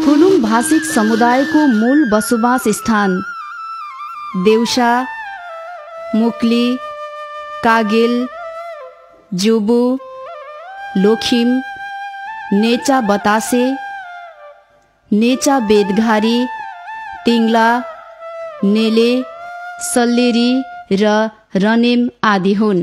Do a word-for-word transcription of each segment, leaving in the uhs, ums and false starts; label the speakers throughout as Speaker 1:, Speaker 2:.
Speaker 1: थुलुङ भाषिक समुदायको मूल बसोबास स्थान देउसा, मुक्ली, कागेल, जुबु, लोखिम, नेचा बतासे, नेचा बेदघारी, तिङ्ला, नेले, सल्लेरी र रनेम आदि हुन्।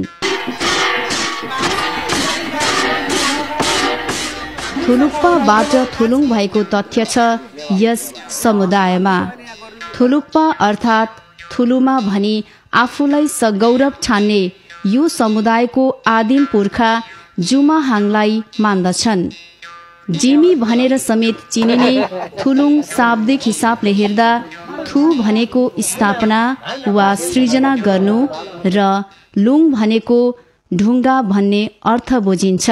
Speaker 1: थुलुक्पाबाट थुलुङ भएको तथ्य छ यस समुदायमा। थुलुक्पा अर्थात् थुलुमा भनी आफूलाई सगौरव ठान्ने यो समुदायको आदिम पुर्खा जुमाहाङलाई मान्दछन्। जिमी भनेर समेत चिनिने थुलुङ शाब्दिक हिसाबले हेर्दा थु भनेको स्थापना वा सृजना गर्नु र लुङ भनेको ढुङ्गा भन्ने अर्थ बुझिन्छ।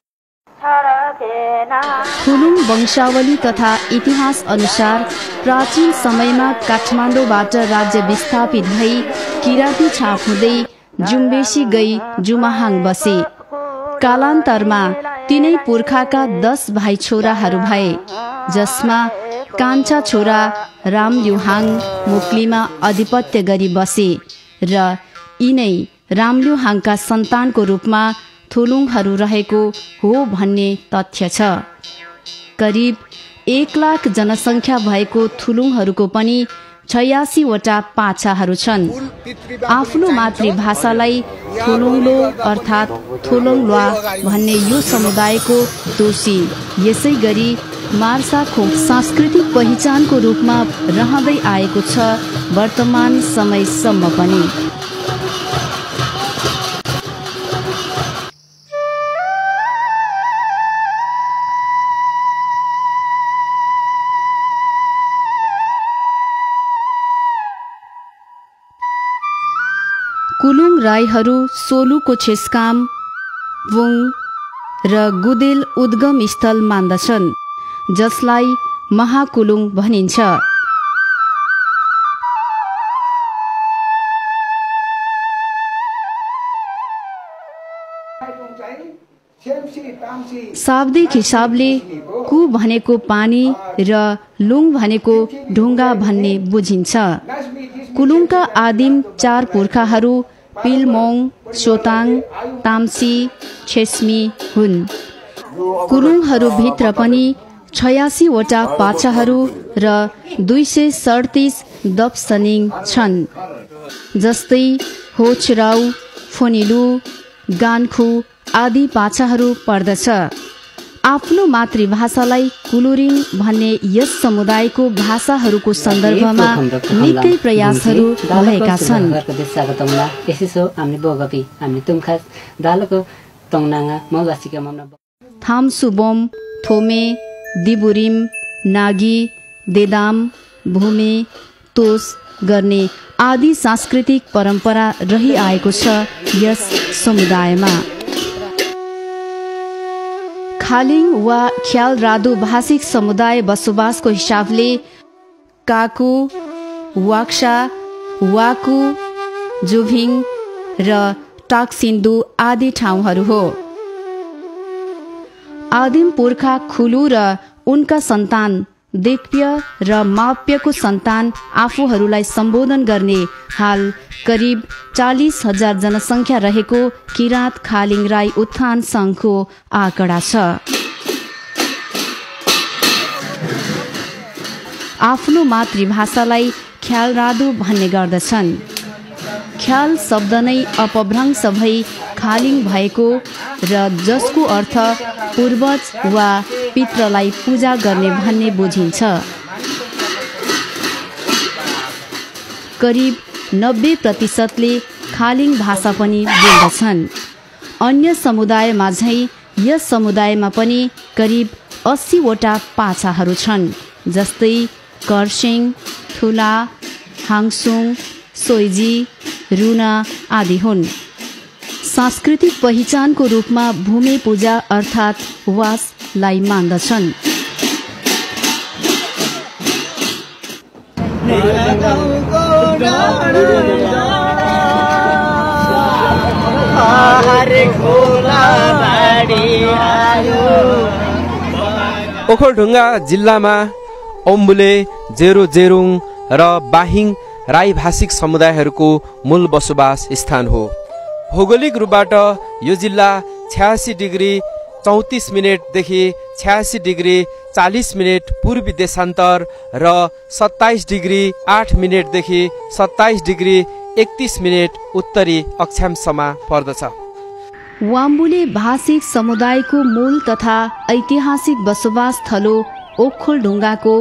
Speaker 1: थुलुङ वंशावली तथा इतिहास अनुसार प्राचीन समयमा काठमाडौँबाट राज्य विस्थापित भई किराँती छाप हुँदै जुम्बेसी गई जुमाहाङ बसे। कालान्तरमा तिनै पुर्खाका दस भाइ छोराहरू भए, जसमा कान्छा छोरा रामल्युहाङ मुक्लीमा अधिपत्य गरी बसे र यिनै रामल्युहाङका सन्तानको रूपमा थुलुङहरू रहेको हो भन्ने तथ्य छ। करिब एक लाख जनसङ्ख्या भएको थुलुङहरूको पनि छयासीवटा पाछाहरू छन्। आफ्नो मातृभाषालाई थुलुङलो अर्थात् थुलुङल्वा भन्ने यो समुदायको दोषी यसै गरी मार्साखोक सांस्कृतिक पहिचानको रूपमा रहँदै आएको छ वर्तमान समयसम्म पनि। कुलुङ राईहरू सोलुको छेस्काम, वुङ र गुदेल उद्गम स्थल मान्दछन्, जसलाई महाकुलुङ भनिन्छ। शाब्दिक हिसाबले कु भनेको पानी र लुङ भनेको ढुङ्गा भन्ने बुझिन्छ। कुलुङका आदिम चार पुर्खाहरू पिलमोङ, सोताङ, ताम्सी, छेस्मी हुन्। कुलुङहरूभित्र पनि छयासीवटा पाछाहरू र दुई सय सडतिस दपसनिङ छन्, जस्तै होचराउ, फोनिलु, गान्खु आदि पाछाहरू पर्दछ। आफ्नो मातृभाषालाई कुलुरिङ भन्ने यस समुदायको भाषाहरूको सन्दर्भमा निकै प्रयासहरू भएका छन्। थाम्सुबोम, थोमे, दिबुरिम, नागी, देदाम, भूमे, तोस गर्ने आदि सांस्कृतिक परम्परा रहिआएको छ यस समुदायमा। खालिङ वा ख्यालरादु भाषिक समुदाय बसोबासको हिसाबले काकु, वाक्सा, वाकु, जुभिङ र टाक्सिन्दु आदि ठाउँहरू हो। आदिम पुर्खा खुलु र उनका सन्तान दिक्प्य र माप्यको सन्तान आफूहरूलाई सम्बोधन गर्ने हाल करिब चालिस हजार जनसङ्ख्या रहेको किराँत खालिङ राई उत्थान सङ्घको आँकडा छ। आफ्नो मातृभाषालाई ख्यालरादु भन्ने गर्दछन्। ख्याल शब्द नै अपभ्रंश भई खालिङ भएको र जसको अर्थ पूर्वज वा पितृलाई पूजा गर्ने भन्ने बुझिन्छ। करिब नब्बे प्रतिशतले खालिङ भाषा पनि बोल्दछन्। अन्य समुदायमा झैँ यस समुदायमा पनि करिब अस्सीवटा पाछाहरू छन्, जस्तै कर्सेङ, थुला, हाङसुङ, सोइजी, रुना आदि हुन्। सांस्कृतिक पहिचानको रूपमा भूमि पूजा अर्थात् वासलाई मान्दछन्।
Speaker 2: ओखलढुङ्गा जिल्लामा ओम्बुले, जेरो जेरुङ र बाहिङ राई भाषिक समुदायहरूको मूल बसोबास स्थान हो। भौगोलिक रूपबाट यो जिल्ला छयासी डिग्री चौतिस मिनटदेखि छयासी डिग्री चालिस मिनट पूर्वी देशान्तर र सत्ताइस डिग्री आठ मिनटदेखि सत्ताइस डिग्री एकतिस मिनट उत्तरी अक्षांशमा पर्दछ।
Speaker 1: वाम्बुले भाषिक समुदायको मूल तथा ऐतिहासिक बसोबास थलो ओखलढुङ्गाको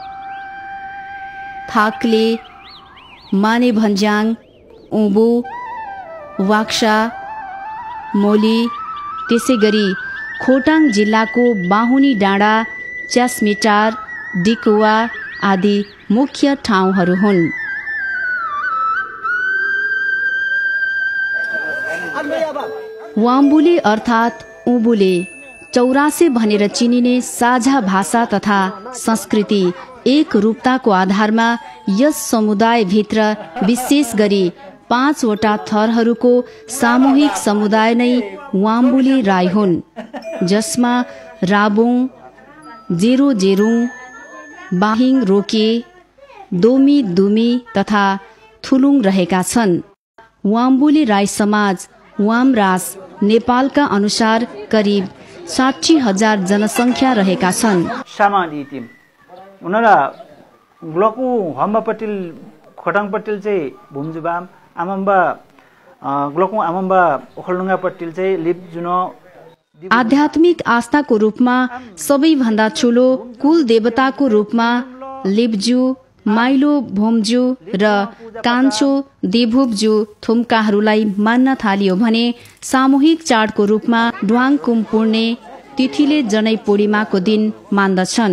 Speaker 1: थाक्ले, मानेभन्ज्याङ, उँबु, वाक्सा, मोली, त्यसै गरी खोटाङ जिल्लाको बाहुनी डाँडा, च्यास्मिटार, डिकुवा आदि मुख्य ठाउँहरू हुन्। वाम्बुले अर्थात् उँबुले चौरासे भनेर चिनिने साझा भाषा तथा संस्कृति एक रूपताको आधारमा यस समुदायभित्र विशेष गरी पाँचवटा थरहरूको सामूहिक समुदाय नै वाम्बुले राई हुन्, जसमा राबुङ, जेरो जेरुङ, बाहिङ रोके, दोमी दुमी तथा थुलुङ रहेका छन्। वाम्बुले राई समाज वामरास नेपालका अनुसार करिब साठी हजार जनसङ्ख्या रहेका छन्।
Speaker 3: सामान्य उनीहरा ग्लकु हम्बा पटिल खोटाङ पटिल चाहिँ भुमजुबाम आमम्बा ग्लकु आमम्बा ओखलढुङ्गा पटिल चाहिँ लिपजुनो।
Speaker 1: आध्यात्मिक आस्थाको रूपमा सबैभन्दा ठुलो कुल देवताको रूपमा लिप्जु, माइलो भोमजु र कान्छो देभुब्जु थुम्काहरूलाई मान्न थालियो भने सामूहिक चाडको रूपमा ड्वाङकुम पूर्णे तिथिले जनै पूर्णिमाको दिन मान्दछन्।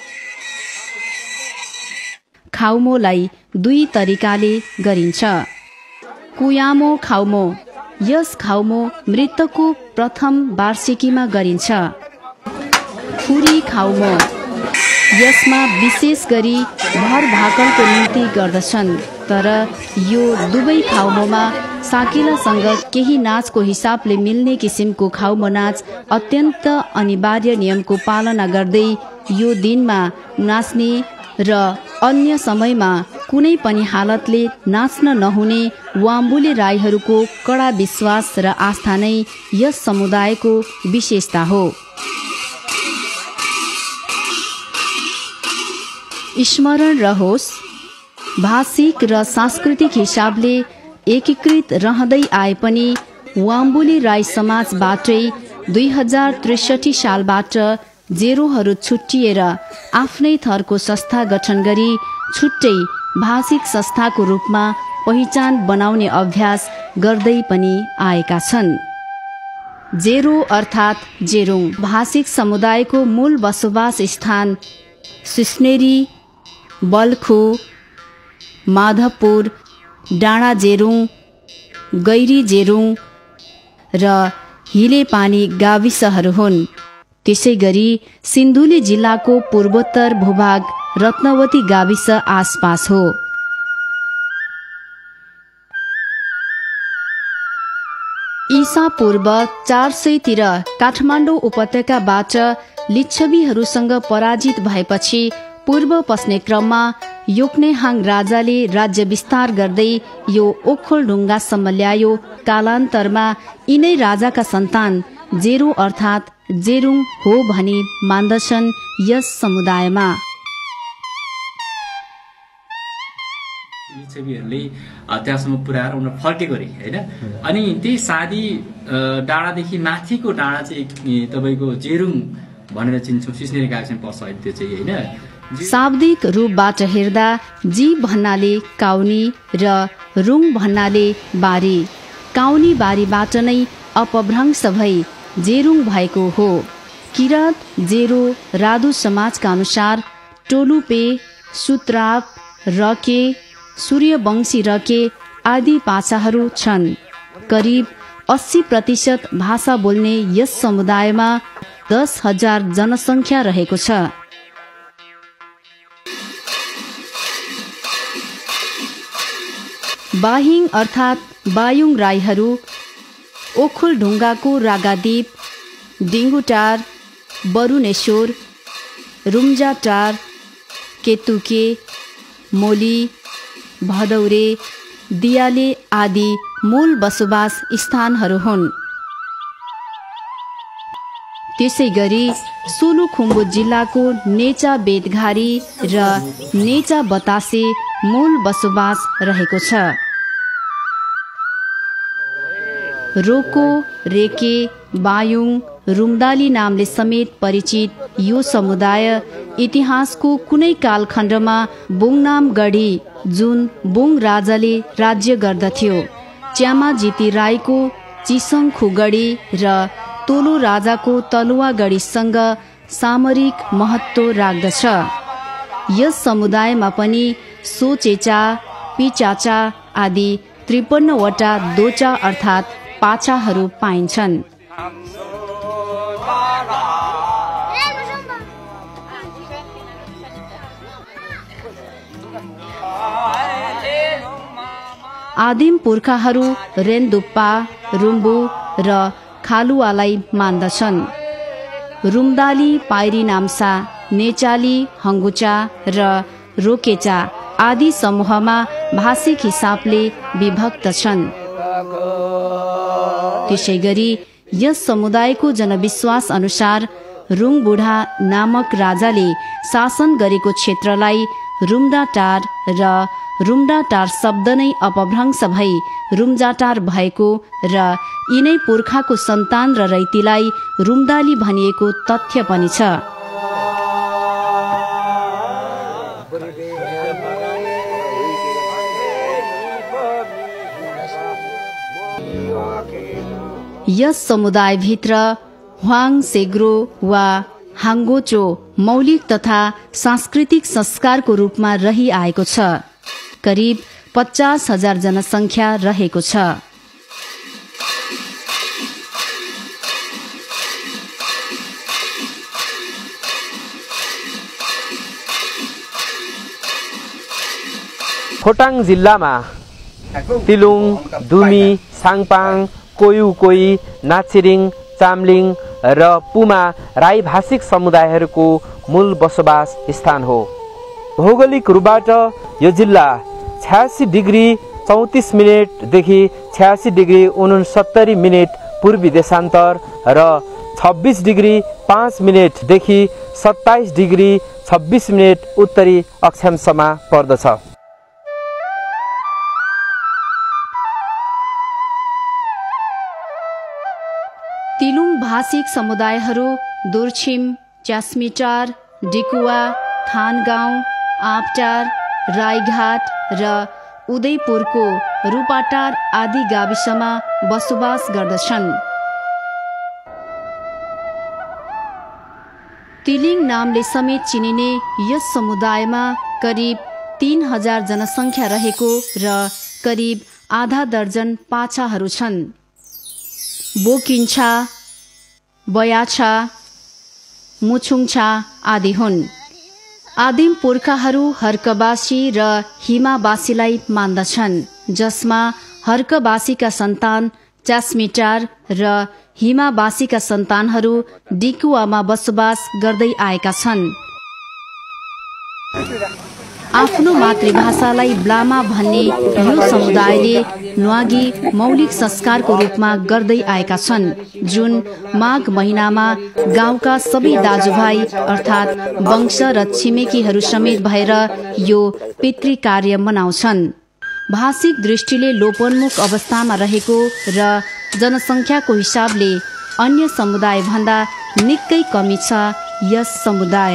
Speaker 1: खाउमोलाई दुई तरिकाले गरिन्छ। कुयामो खाउमो, यस खाउमो मृतकको प्रथम वार्षिकीमा गरिन्छ। फुरी खाउमो, यसमा विशेष गरी भर भाकलको निम्ति गर्दछन्, तर यो दुवै खाउमोमा साकेलासँग केही नाचको हिसाबले मिल्ने किसिमको खाउमो नाच अत्यन्त अनिवार्य नियमको पालना गर्दै यो दिनमा नाच्ने र अन्य समयमा कुनै पनि हालतले नाच्न नहुने वाम्बुले राईहरूको कडा विश्वास र आस्था नै यस समुदायको विशेषता हो। स्मरण रहोस्, भाषिक र सांस्कृतिक हिसाबले एकीकृत रहँदै आए पनि वाम्बुले राई समाजबाटै दुई हजार त्रिसठी सालबाट जेरोहरू छुट्टिएर आफ्नै थरको संस्था गठन गरी छुट्टै भाषिक संस्थाको रूपमा पहिचान बनाउने अभ्यास गर्दै पनि आएका छन्। जेरो अर्थात् जेरुङ भाषिक समुदायको मूल बसोबास स्थान सुस्नेरी, बल्खु, माधवपुर, डाँडा जेरुङ, गैरी जेरुङ र हिलेपानी गाविसहरू हुन्। त्यसै गरी सिन्धुली जिल्लाको पूर्वोत्तर भूभाग रत्नवती गाविस आसपास हो। ईसा पूर्व चार सयतिर काठमाडौँ उपत्यकाबाट लिच्छवीहरूसँग पराजित भएपछि पूर्व पस्ने क्रममा योक्नेहाङ राजाले राज्य विस्तार गर्दै यो ओखलढुङ्गासम्म ल्यायो। कालान्तरमा यिनै राजाका सन्तान जेरो अर्थात् जेरुङ हो भनी मान्दछन् यस समुदायमा।
Speaker 4: लिच्छवीहरूले त्यहाँसम्म पुर्याएर उनीहरू फर्केको अरे होइन। अनि त्यही सादी डाँडादेखि माथिको डाँडा चाहिँ तपाईँको जेरुङ भनेर चिन्छौँ, सिस्नेरी गाविसमा पर्छ अहिले त्यो चाहिँ होइन।
Speaker 1: शाब्दिक रूपबाट हेर्दा जी भन्नाले काउनी र रुङ भन्नाले बारी, काउनी बारीबाट नै अपभ्रंश भई जेरुङ भएको हो। किराँत जेरो रादु समाजका अनुसार टोलुपे, सुत्राप, रके, सूर्यवंशी रके आदि पाछाहरू छन्। करिब अस्सी प्रतिशत भाषा बोल्ने यस समुदायमा दस हजार जनसङ्ख्या रहेको छ। बाहिङ अर्थात् बायुङ राईहरू ओखलढुङ्गाको रागादीप, डिङ्गुटार, बरुनेश्वर, रुम्जाटार, केतुके, मोली, भदौरे, दियाले आदि मूल बसोबास स्थानहरू हुन्। त्यसै गरी सोलुखुम्बु जिल्लाको नेचा बेतघारी र नेचा बतासे मूल बसोबास रहेको छ। रोको, रेके, बायुङ, रुम्दाली नामले समेत परिचित यो समुदाय इतिहासको कुनै कालखण्डमा बुङनाम गढी जुन बुङ राजाले राज्य गर्दथ्यो, च्यामाजिती राईको चिसङखुगढी र तोलो राजाको तलुवागढीसँग सामरिक महत्त्व राख्दछ। यस समुदायमा पनि सोचेचा, पिचाचा आदि त्रिपन्नवटा दोचा अर्थात् पाचाहरू पाइन्छन्। आदिम पुर्खाहरू रेन्दुप्पा, रुम्बु र खालुवालाई मान्दछन्। रुम्दाली, पाइरी नाम्सा, नेचाली, हङ्गुचा र रोकेचा आदि समूहमा भाषिक हिसाबले विभक्त छन्। त्यसै गरी यस समुदायको जनविश्वास अनुसार रुङबुढा नामक राजाले शासन गरेको क्षेत्रलाई रुम्डाटार र रुम्डाटार शब्द नै अपभ्रंश भई रुम्जाटार भएको र यिनै पुर्खाको सन्तान र रैतीलाई रुम्दाली भनिएको तथ्य पनि छ। यस समुदायभित्र ह्वाङ सेग्रो वा हाङ्गोचो मौलिक तथा सांस्कृतिक संस्कारको रूपमा रहिआएको छ। करिब पचास हजार जनसङ्ख्या रहेको छ।
Speaker 2: खोटाङ जिल्लामा तिलुङ, दुमी, साङपाङ, कोयु कोई, नाचिरिङ, चामलिङ र पुमा राई भाषिक समुदायहरूको मूल बसोबास स्थान हो। भौगोलिक रूपबाट यो जिल्ला छयासी डिग्री चौतिस मिनटदेखि छयासी डिग्री उनसत्तरी मिनट पूर्वी देशान्तर र छब्बिस डिग्री पाँच मिनटदेखि सत्ताइस डिग्री छब्बिस मिनट उत्तरी अक्षांशमा पर्दछ।
Speaker 1: तिलुङ भाषिक समुदायहरू दुर्छिम, च्यास्मिटार, डिकुवा, थानगाउँ, आँपटार, राईघाट र उदयपुरको रूपाटार आदि गाविसमा बसोबास गर्दछन्। तिलिङ नामले समेत चिनिने यस समुदायमा करिब तीन हजार जनसङ्ख्या रहेको र करिब आधा दर्जन पाछाहरू छन्। बोकिन्छा, बयाछा, मुछुङछा आदि हुन्। आदिम पुर्खाहरू हर्कबासी र हिमाबासीलाई मान्दछन्, जसमा हर्कबासीका सन्तान च्यास्मिटार र हिमाबासीका सन्तानहरू डिकुवामा बसोबास गर्दै आएका छन्। आफ्नो मातृभाषालाई ब्लामा भन्ने यो समुदायले न्वागी मौलिक संस्कारको रूपमा गर्दै आएका छन्, जुन माघ महिनामा गाउँका सबै दाजुभाइ अर्थात् वंश र छिमेकीहरू समेत भएर यो पितृ कार्य मनाउँछन्। भाषिक दृष्टिले लोपोन्मुख अवस्थामा रहेको र जनसङ्ख्याको हिसाबले अन्य समुदायभन्दा निकै कमी छ यस समुदाय।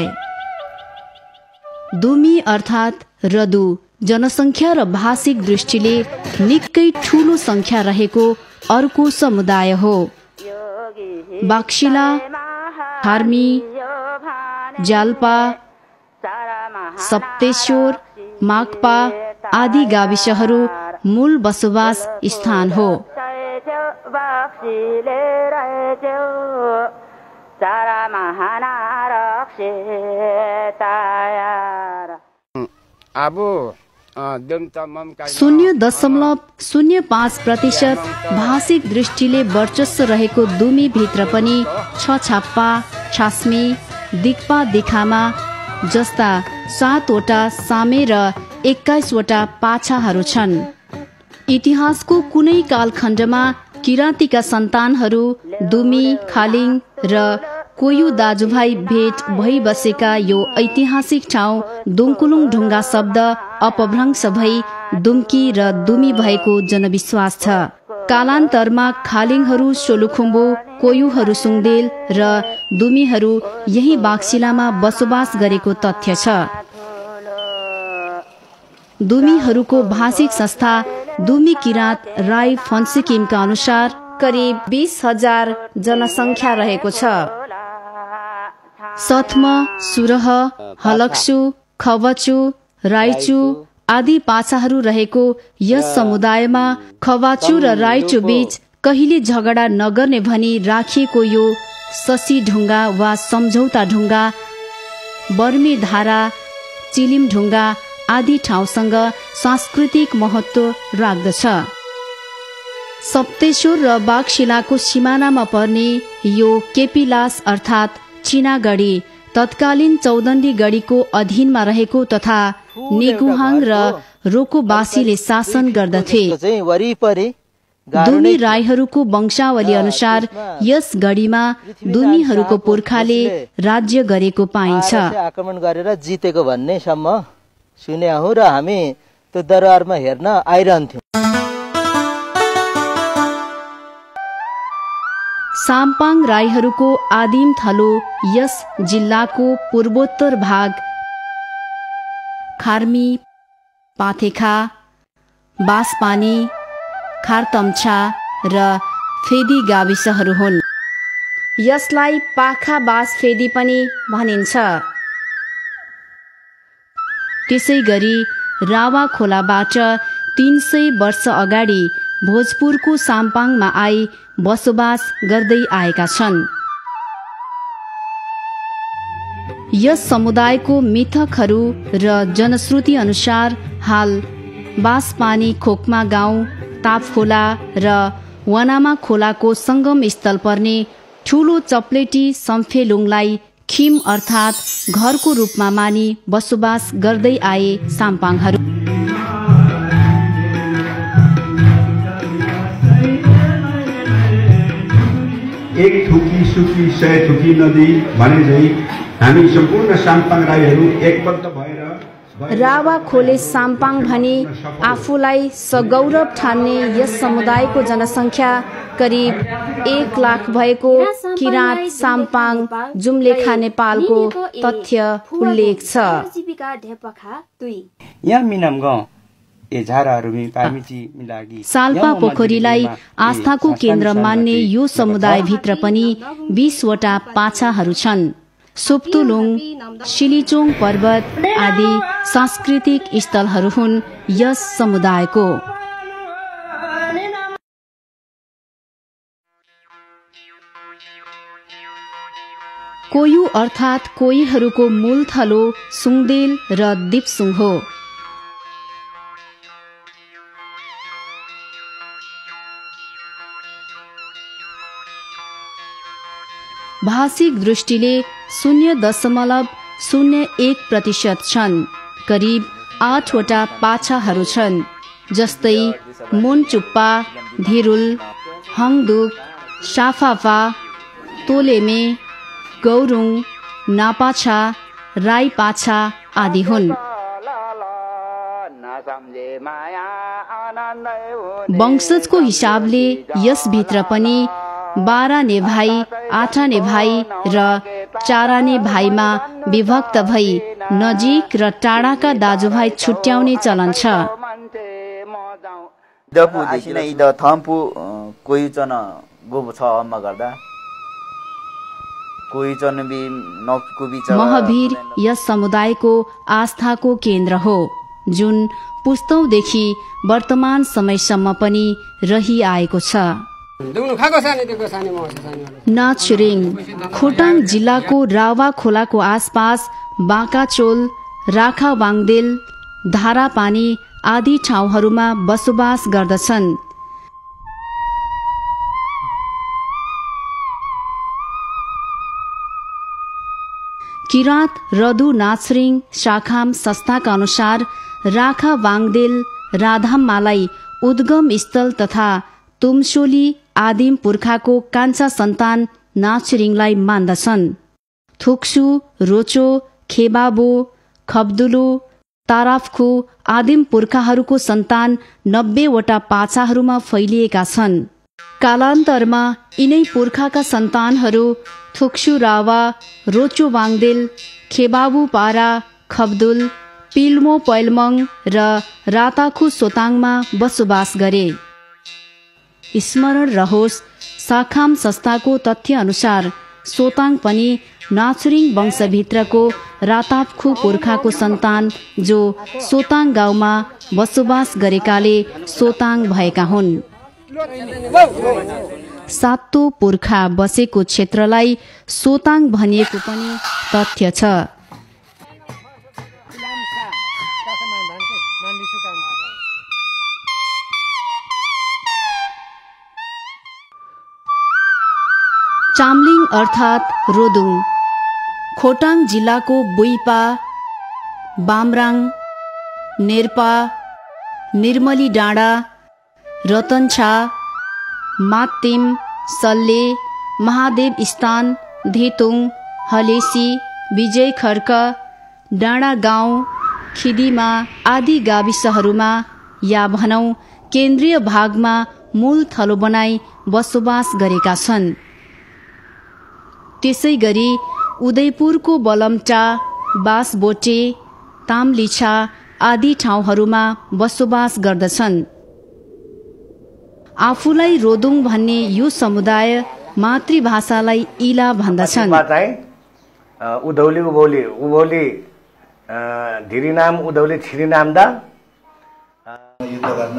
Speaker 1: दुमी अर्थात् रदु जनसङ्ख्या र भाषिक दृष्टिले निकै ठूलो सङ्ख्या रहेको अर्को समुदाय हो। बाक्सिला, थार्मी, जाल्पा, सप्तेश्वर, माक्पा आदि गाविसहरू मूल बसोबास स्थान हो। शून्य दशमलव शून्य पाँच प्रतिशत भाषिक दृष्टिले वर्चस्व रहेको दुमी भित्र पनि छछाप्पा, छास्मी, दिक्पा दिखामा जस्ता सातवटा सामे र एक्काइसवटा पाछाहरू छन्। इतिहासको कुनै कालखण्डमा किराँतीका सन्तानहरू दुमी, खालिङ र कोयु दाजुभाइ भेट भई बसेका यो ऐतिहासिक ठाउँ दुङकुलुङ ढुङ्गा शब्द अपभ्रंश भई दुम्की र दुमी भएको जनविश्वास छ। कालान्तरमा खालिङहरू सोलुखुम्बु, कोयुहरू सुङदेल र दुमीहरू यही बाक्सिलामा बसोबास गरेको तथ्य छ। दुमीहरूको भाषिक संस्था दुमी किराँत राई फन्सिकिमका अनुसार करिब बीस हजार जनसङ्ख्या रहेको छ। सत्म, सुरह, हलक्सु, खवचु, राइचु आदि पाछाहरू रहेको यस समुदायमा खवाचु र राइचु बीच कहिले झगडा नगर्ने भनी राखिएको यो ससी ढुङ्गा वा सम्झौता ढुङ्गा, बर्मे धारा, चिलिम ढुङ्गा आदि ठाउँसँग सांस्कृतिक महत्त्व राख्दछ। सप्तेश्वर र बागशिलाको सिमानामा पर्ने यो केपिलास अर्थात् चिनागढी तत्कालीन चौदण्डी गढीको अधीनमा रहेको तथा नेगुहाङ र रोकोबासीले शासन गर्दथे। दुमी राईहरूको वंशावली अनुसार यस गढीमा दुमीहरूको पुर्खाले राज्य गरेको पाइन्छ।
Speaker 5: आक्रमण गरेर जितेको भन्ने सम्म सुने हौ र हामी त्यो दरबारमा हेर्न आइरहन्थ्यौं।
Speaker 1: साम्पाङ राईहरूको आदिम थलो यस जिल्लाको पूर्वोत्तर भाग खार्मी, पाथेखा, बासपानी, खारतम्छा र फेदी गाविसहरू हुन्। यसलाई पाखा बास फेदी पनि भनिन्छ। त्यसै गरी रावा खोलाबाट तीन सय वर्ष अगाडि भोजपुरको साम्पाङमा आई बसोबास गर्दै आएका छन्। यस समुदायको मिथकहरू र जनश्रुति अनुसार हाल बासपानी खोकमा गाउँ, तापखोला र वनामा खोलाको संगम स्थल पर्ने ठूलो चप्लेटी सम्फेलुङलाई खिम अर्थात् घरको रूपमा मानी बसोबास गर्दै आए साम्पाङहरू।
Speaker 6: एक थुकी सुकी सय थुकी नदी भने झै हामी सम्पूर्ण साम्पाङ राईहरू एकबद्ध भएर
Speaker 1: रावा खोले साम्पाङ भनी आफूलाई सगौरव ठान्ने यस समुदायको जनसङ्ख्या करिब एक लाख भएको किराँत साम्पाङ जुम्लेखा नेपालको तथ्य उल्लेख छ। साल्पा पोखरीलाई आस्थाको केन्द्र मान्ने यो समुदायभित्र पनि बीसवटा पाछाहरू छन्। सोप्तुलुङ, शिलिचोङ पर्वत आदि सांस्कृतिक स्थलहरू हुन् यस समुदायको। कोयु अर्थात् कोइहरूको मूल थलो सुङदेल र दिप्सुङ हो। भाषिक दृष्टिले शून्य दशमलव शून्य एक प्रतिशत छन्। करिब आठवटा पाछाहरू छन्, जस्तै मोनचुप्पा, धिरुल, हङदुक, साफाफा, तोलेमे, गौरुङ, नापाछा, राईपाछा आदि हुन्। वंशजको हिसाबले यसभित्र पनि बाह्रने भाइ, आठने भाइ र चारने भाइमा विभक्त भई नजिक र टाढाका दाजुभाइ छुट्याउने चलन छ। महवीर यस समुदायको आस्थाको केन्द्र हो, जुन पुस्तौंदेखि वर्तमान समयसम्म पनि रहिआएको छ। नाचुरिङ खोटाङ जिल्लाको रावा खोलाको आसपास बाँकाचोल, राखावाङदेल, धारापानी आदि ठाउँहरूमा बसोबास गर्दछन्। किराँत रदु नाचरिङ शाखाम संस्थाका अनुसार राखा वाङदेल राधामालाई उद्गम स्थल तथा तुमसोली आदिम पुर्खाको कान्छा सन्तान नाचरिङलाई मान्दछन्। थुक्सु, रोचो, खेबाबो, खब्दुलु, ताराफखु आदिम पुर्खाहरूको सन्तान नब्बेवटा पाछाहरूमा फैलिएका छन्। कालान्तरमा यिनै पुर्खाका सन्तानहरू थुक्सु रावा, रोचो वाङदेल, खेबाबु पारा, खब्दुल, पिल्मो पैलमङ र राताखु सोताङमा बसोबास गरे। स्मरण रहोस्, साखाम संस्थाको तथ्य अनुसार सोताङ पनि नाचुरिङ वंशभित्रको रातापखु पुर्खाको सन्तान जो सोताङ गाउँमा बसोबास गरेकाले सोताङ भएका हुन्। सातो पुर्खा बसेको क्षेत्रलाई सोताङ भनिएको पनि तथ्य छ। चामलिङ अर्थात् रोदुङ खोटाङ जिल्लाको बुइपा, बामराङ, नेर्पा, निर्मली डाँडा, रतनछा, मातिम, सल्ले, महादेव स्थान, धेतुङ, हलेसी, विजय खर्क, डाँडा गाउँ, खिदिमा आदि गाविसहरूमा या भनौँ केन्द्रीय भागमा मूल थलो बनाई बसोबास गरेका छन्। त्यसै गरी उदयपुरको बलमटा, बासबोटे, तामलिछा आदि ठाउँहरूमा बसोबास गर्दछन्। आफूलाई रोदुङ भन्ने यो समुदाय मातृभाषालाई इला भन्दछन्।
Speaker 7: उधौली उभौली उभौली धिरी नाम उधौली छिरी नाम दा युद्ध गर्न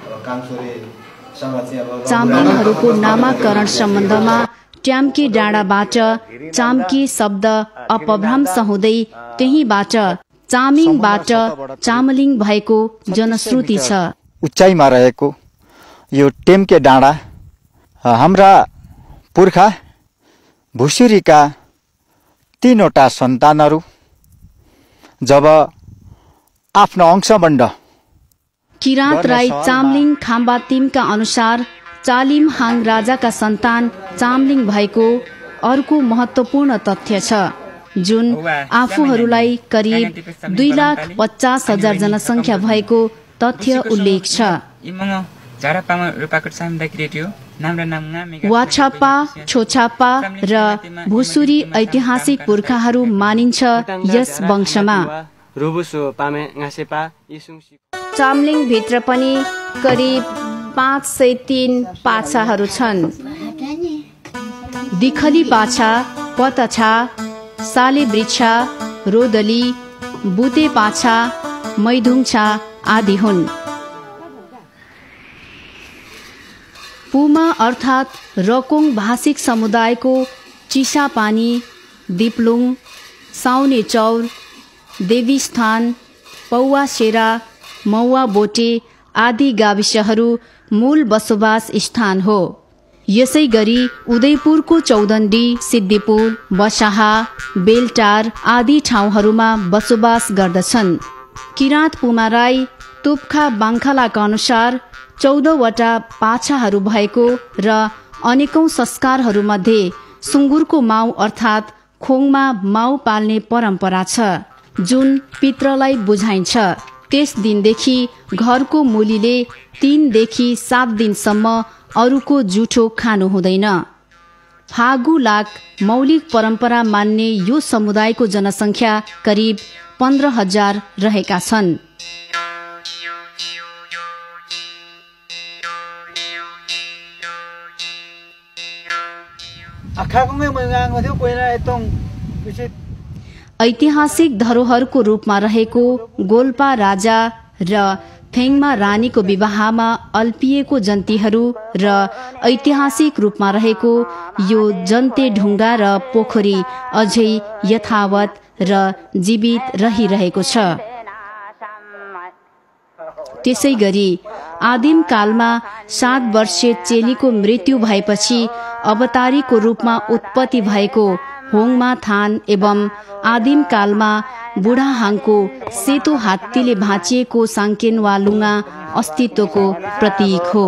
Speaker 1: चामलिङहरूको नामाकरण सम्बन्धमा ट्याम्के डाँडाबाट चाम्के शब्द अपभ्रंश हुँदै त्यहीबाट चामिङबाट चामलिङ भएको जनश्रुति छ।
Speaker 8: उचाइमा रहेको यो टेम्के डाँडा हाम्रा पुर्खा भुसुरीका तीनवटा सन्तानहरू जब आफ्नो अंशबण्ड
Speaker 1: किराँत राई चामलिङ खाम्बातिमका अनुसार चालिम हाङ राजाका सन्तान चामलिङ भएको अर्को महत्वपूर्ण तथ्य छ, जुन आफूहरूलाई करिब दुई लाख पचास हजार जनसङ्ख्या भएको तथ्य उल्लेख छ। वाछापा, छोछापा र भुसुरी ऐतिहासिक पुर्खाहरू मानिन्छ यस वंशमा। चामलिङ भित्र पनि करिब पाँच सय तीन पाछाहरू छन्। दिखली पाछा, पतछा, साले वृक्षा, रोदली, बुते पाछा, मैधुङछा आदि हुन्। पुमा अर्थात् रकोङ भाषिक समुदायको चिसापानी, दिप्लुङ, साउने चौर, देवीस्थान, पौवासेरा, मौवा बोटे आदि गाविसहरू मूल बसोबास स्थान हो। यसै गरी उदयपुरको चौदण्डी, सिद्धिपुर, बसाहा, बेलटार आदि ठाउँहरूमा बसोबास गर्दछन्। किराँत पुमा राई तुप्खा बाङखालाका अनुसार चौधवटा पाछाहरू भएको र अनेकौं संस्कारहरूमध्ये सुँगुरको माउ अर्थात् खोङमा माउ पाल्ने परम्परा छ, जुन पित्रलाई बुझाइन्छ। त्यस दिनदेखि घरको मुलीले तीनदेखि सात दिनसम्म अरूको जुठो खानु हुँदैन। फागु लाख मौलिक परम्परा मान्ने यो समुदायको जनसङ्ख्या करिब पन्ध्र हजार रहेका छन्। ऐतिहासिक धरोहरको रूपमा रहेको गोल्पा राजा र फेङमा रानीको विवाहमा अल्पिएको जन्तीहरू र ऐतिहासिक रूपमा रहेको यो जन्ते ढुङ्गा र पोखरी अझै यथावत र जीवित रहिरहेको छ। त्यसै गरी आदिम कालमा सात वर्षीय चेलीको मृत्यु भएपछि अवतारीको रूपमा उत्पत्ति भएको होङमा थान एवं आदिम कालमा बुढाहाङको सेतो हात्तीले भाँचिएको साङ्केन वा लुङा अस्तित्वको प्रतीक हो।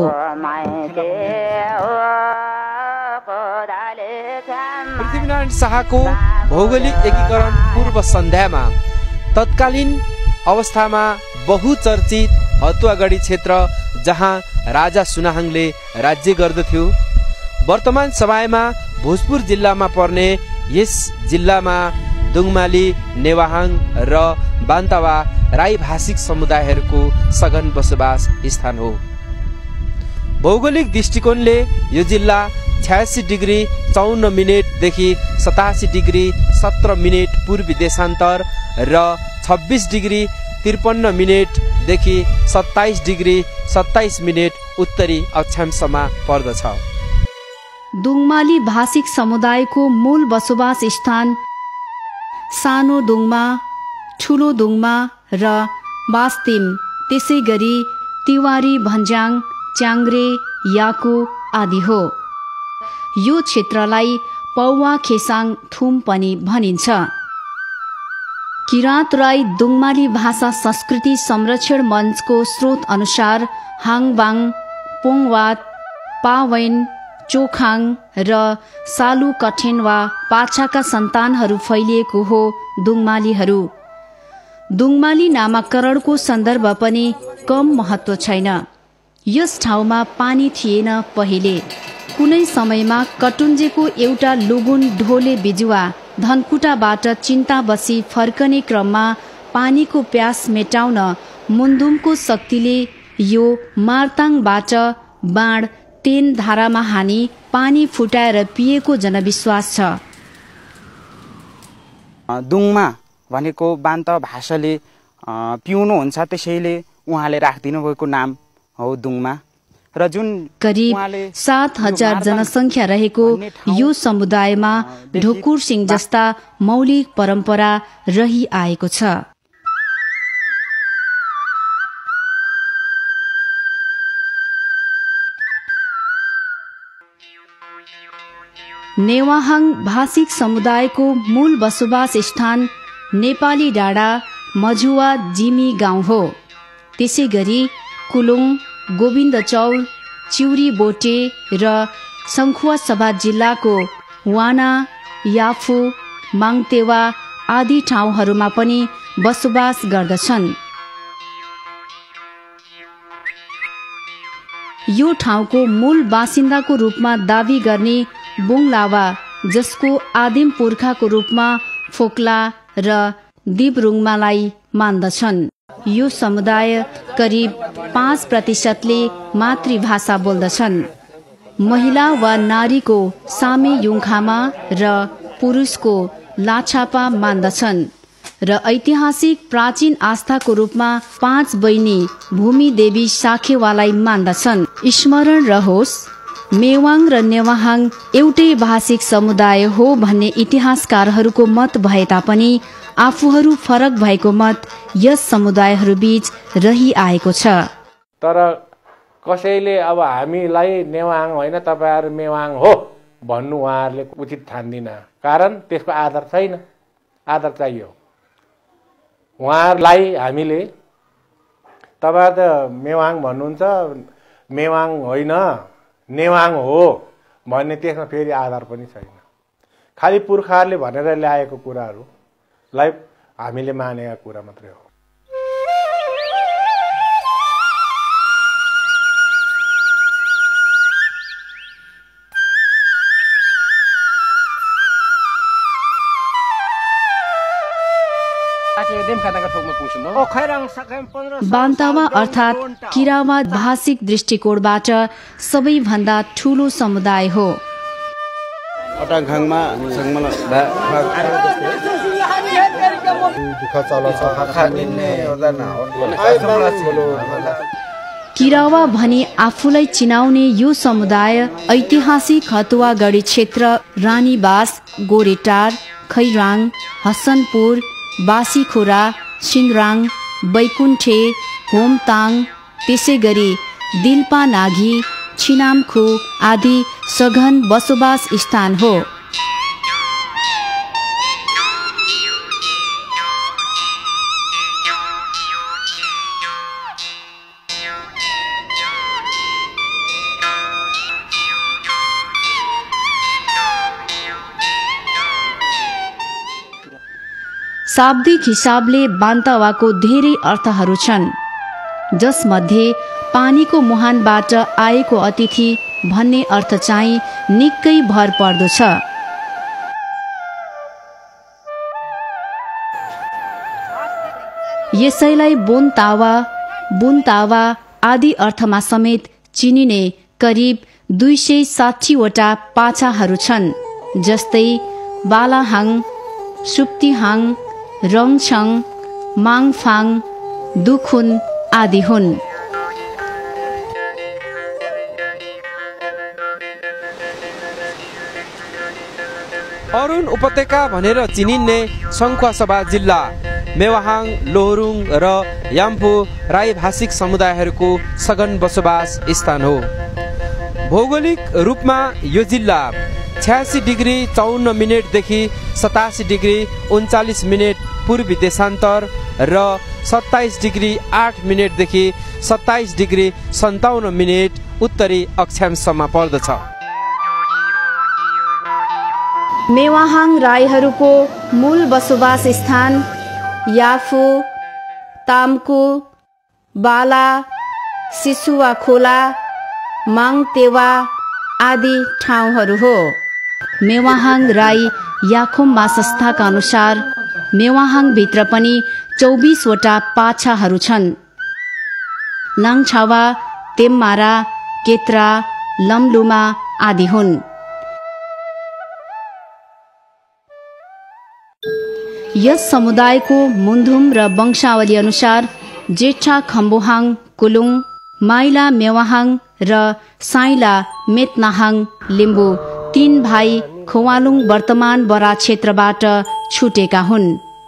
Speaker 2: पृथ्वीनारायण शाहको भौगोलिक एकीकरण पूर्व सन्ध्यामा तत्कालीन अवस्थामा बहुचर्चित हतुवागढी क्षेत्र जहाँ राजा सुनाहाङले राज्य गर्दथ्यो, वर्तमान समयमा भोजपुर जिल्लामा पर्ने यस जिल्लामा दुङमाली, नेवाहाङ र बान्तावा राई भाषिक समुदायहरूको सघन बसोबास स्थान हो। भौगोलिक दृष्टिकोणले यो जिल्ला छयासी डिग्री चौन्न मिनटदेखि सतासी डिग्री सत्र मिनट पूर्वी देशान्तर र छब्बिस डिग्री त्रिपन्न मिनटदेखि सत्ताइस डिग्री सत्ताइस मिनट उत्तरी अक्षांशमा पर्दछ।
Speaker 1: दुङमाली भाषिक समुदायको मूल बसोबास स्थान सानो दुङमा, ठुलो दुङमा र बास्तिम, त्यसै गरी तिवारी, भन्ज्याङ, च्याङ्ग्रे, याकु आदि हो। यो क्षेत्रलाई पौवा खेसाङ थुम पनि भनिन्छ। किराँत राई दुङमाली भाषा संस्कृति संरक्षण मञ्चको स्रोत अनुसार हाङबाङ, पोङवात, पावैन, चोखाङ र सालु कठेन वा पाछाका सन्तानहरू फैलिएको हो दुङमालीहरू। दुङमाली नामाकरणको सन्दर्भ पनि कम महत्त्व छैन। यस ठाउँमा पानी थिएन पहिले। कुनै समयमा कटुन्जेको एउटा लुगुन ढोले बिजुवा धनकुटाबाट चिन्ता बसी फर्कने क्रममा पानीको प्यास मेटाउन मुन्दुमको शक्तिले यो मार्ताङबाट बाण तेन धारामा हानी पानी फुटाएर पिएको जनविश्वास छ।
Speaker 9: दुङमा भनेको बान्त भाषाले पिउनुहुन्छ, त्यसैले उहाँले राखिदिनु भएको नाम हो दुङमा। र जुन
Speaker 1: करिब सात हजार जनसङ्ख्या रहेको यो समुदायमा ढुकुर सिंह जस्ता मौलिक परम्परा रही आएको छ। नेवाहाङ भाषिक समुदायको मूल बसोबास स्थान नेपाली डाँडा, मझुवा, जिमी गाउँ हो। त्यसै गरी कुलुङ, गोविन्द चौल, चिउरी बोटे र सङ्खुवासभा जिल्लाको वाना, याफु, माङतेवा आदि ठाउँहरूमा पनि बसोबास गर्दछन्। यो ठाउँको मूल बासिन्दाको रूपमा दावी गर्ने बुङलावा, जसको आदिम पुर्खाको रूपमा फोक्ला र दिबरुङमालाई मान्दछन्। यो समुदाय करिब पाँच प्रतिशतले मातृभाषा बोल्दछन्। महिला वा नारीको सामे युङखामा र पुरुषको लाछापा मान्दछन् र ऐतिहासिक प्राचीन आस्थाको रूपमा पाँच बहिनी भूमि देवी साखेवालाई मान्दछन्। स्मरण रहोस्, मेवाङ र नेवाहाङ एउटै भाषिक समुदाय हो भन्ने इतिहासकारहरूको मत भए तापनि आफूहरू फरक भएको मत यस समुदायहरू बीच रही आएको छ।
Speaker 10: तर कसैले अब हामीलाई नेवाङ होइन तपाईँहरू मेवाङ हो भन्नु उहाँहरूले उचित ठान्दिन, कारण त्यसको आधार छैन। आधार चाहियो उहाँहरूलाई। हामीले तपाईँ त मेवाङ भन्नुहुन्छ, मेवाङ होइन नेवाङ हो भन्ने त्यसमा फेरि आधार पनि छैन। खालि पुर्खाहरूले भनेर ल्याएको कुराहरूलाई हामीले मानेका कुरा मात्रै हो।
Speaker 1: बान्तावा अर्थात् किरावा भाषिक दृष्टिकोणबाट सबैभन्दा ठुलो समुदाय हो। किरावा भनी आफूलाई चिनाउने यो समुदाय ऐतिहासिक हतुवागढी क्षेत्र, रानीबास, गोरेटार, खैराङ, हसनपुर, बासीखोरा, सिन्राङ, बैकुण्ठे, होमताङ, त्यसै गरी दिल्पा नागी, छिनामखु आदि सघन बसोबास स्थान हो। शाब्दिक हिसाबले बान्तवाको धेरै अर्थहरू छन्, जसमध्ये पानीको मुहानबाट आएको अतिथि भन्ने अर्थ चाहिँ निकै भर पर्दछ। यसैलाई बोनतावा, बुनतावा आदि अर्थमा समेत चिनिने करिब दुई सय साठीवटा पाछाहरू छन्, जस्तै बालाहाङ, सुप्तिहाङ, रङछङ, माङफाङ, दुखुन आदि हुन्।
Speaker 2: अरुण उपत्यका भनेर चिनिने सङ्खुवासभा जिल्ला मेवाहाङ, लोहोरुङ र याम्फू राई भाषिक समुदायहरूको सघन बसोबास स्थान हो। भौगोलिक रूपमा यो जिल्ला छ्यासी डिग्री चौन्न मिनटदेखि सतासी डिग्री उन्चालिस मिनट पूर्वी देशान्तर र सत्ताइस डिग्री आठ मिनटदेखि सत्ताइस डिग्री सन्ताउन्न मिनट उत्तरी अक्षांशमा पर्दछ।
Speaker 1: मेवाहाङ राईहरूको मूल बसोबास स्थान याफु, तामकु, बाला, सिसुवा खोला, माङतेवा आदि ठाउँहरू हो। मेवाहाङ राई याखुम महासंस्थाका अनुसार मेवाहाङ भित्र पनि चौबिसवटा पाछाहरू छन्। लाङछावा, तेम्मारा, केत्रा, लम्लुमा आदि हुन्। यस समुदायको मुन्धुम र वंशावली अनुसार जेठा खम्बुहाङ कुलुङ, माइला मेवाहाङ र साइला मेतनाहाङ लिम्बू तीन भाइ खोवालुङ वर्तमान बराक क्षेत्रबाट छुटेका हुन्।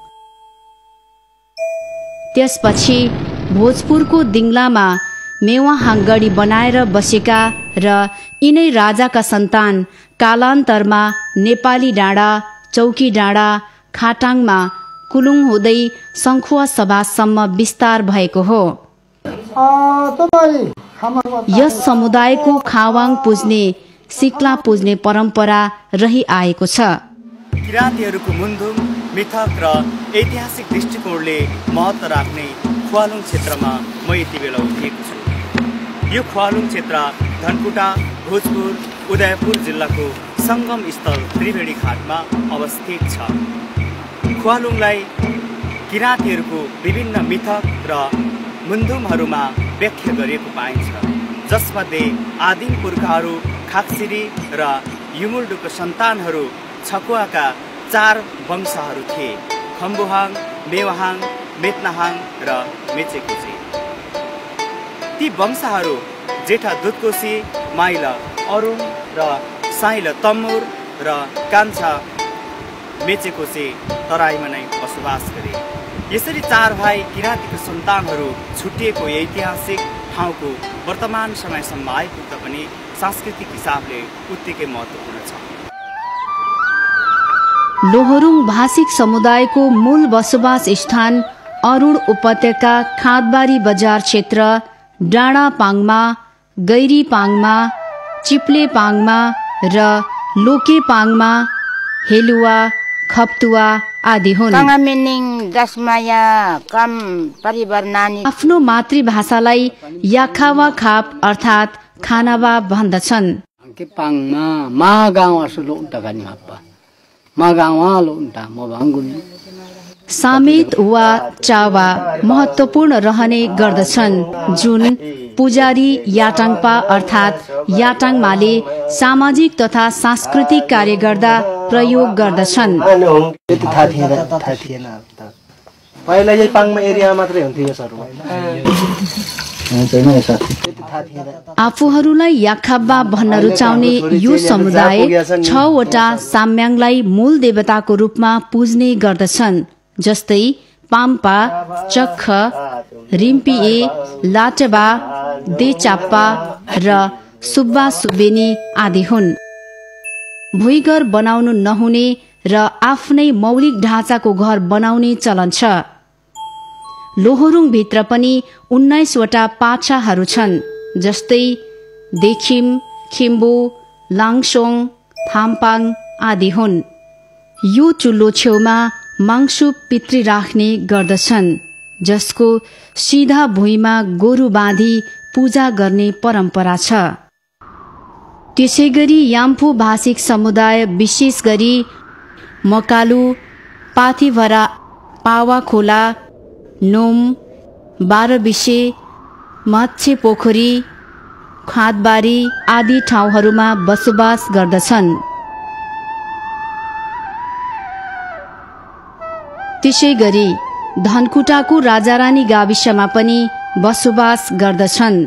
Speaker 1: त्यसपछि भोजपुरको दिङलामा मेवाहाङ गढी बनाएर बसेका र यिनै राजाका सन्तान कालान्तरमा नेपाली डाँडा, चौकी डाँडा, खाटाङमा कुलुङ हुँदै सङ्खुवा सभासम्म विस्तार भएको हो। यस समुदायको खावाङ पुज्ने, सिक्ला पुज्ने परम्परा रही आएको छ।
Speaker 11: किराँतीहरूको मुन्धुम, मिथक र ऐतिहासिक दृष्टिकोणले महत्त्व राख्ने ख्वालुङ क्षेत्रमा म यति बेला उभिएको छु। यो ख्वालुङ क्षेत्र धनकुटा, भोजपुर, उदयपुर जिल्लाको सङ्गम स्थल त्रिवेणी घाटमा अवस्थित छ। ख्वालुङलाई किराँतीहरूको विभिन्न मिथक र मुन्धुमहरूमा व्याख्या गरिएको पाइन्छ, जसमध्ये आदिम पुर्खाहरू खाक्सिरी र युमुल्डुको सन्तानहरू छकुवाका चार वंशहरू थिए: खम्बुहाङ, मेवाहाङ, मेतनाहाङ र मेचेकोसी। ती वंशहरू जेठा दुधकोशी, माइला अरुण र साइला तम्मुर र कान्छा मेचेकोसी तराईमा नै बसोबास गरे। यसरी चार भाइ किराँतीको सन्तानहरू छुटिएको ऐतिहासिक ठाउँको वर्तमान समयसम्म आइपुग्दा पनि सांस्कृतिक हिसाबले उत्तिकै महत्त्वपूर्ण छ।
Speaker 1: लोहोरुङ भाषिक समुदायको मूल बसोबास स्थान अरुण उपत्यका खाँदबारी बजार क्षेत्र, डाँडा पाङमा, गैरी पाङमा, चिप्ले पाङमा र लोके पाङमा, हेलुवा, खप्तुवा आदि हुन्। आफ्नो मातृभाषालाई याखावा खाप अर्थात् खानावा भन्दछन्। सामेत वा चावा महत्त्वपूर्ण रहने गर्दछन्, जुन पुजारी याटाङपा अर्थात् याटाङमाले सामाजिक तथा सांस्कृतिक कार्य गर्दा प्रयोग गर्दछन्।
Speaker 7: पहिला यही पाङमा एरिया मात्रै हुन्थ्यो सरु।
Speaker 1: आफूहरूलाई याखाब्बा भन्न रुचाउने यो समुदाय छवटा साम्याङलाई मूल देवताको रूपमा पुज्ने गर्दछन्, जस्तै पाम्पा, चक्ख, रिम्पिए, लाटबा, देचाप्पा र सुब्बा सुब्बेनी आदि हुन्। भुइँघर बनाउनु नहुने र आफ्नै मौलिक ढाँचाको घर बनाउने चलन छ। लोहोरुङ भित्र पनि उन्नाइसवटा पाछाहरू छन्, जस्तै देखिम, खिम्बु, लाङसोङ, थाम्पाङ आदि हुन्। यो चुल्लो छेउमा माङ्सु पितृ राख्ने गर्दछन्, जसको सिधा भुइँमा गोरु बाँधी पूजा गर्ने परम्परा छ। त्यसैगरी याम्फू भाषिक समुदाय विशेष गरी मकालु, पाथिभरा, पावा खोला, नोम, बाह्रबिसे, माछे पोखरी, खाँदबारी आदि ठाउँहरूमा बसोबास गर्दछन्। त्यसैगरी धनकुटाको राजारानी गाविसमा पनि बसोबास गर्दछन्।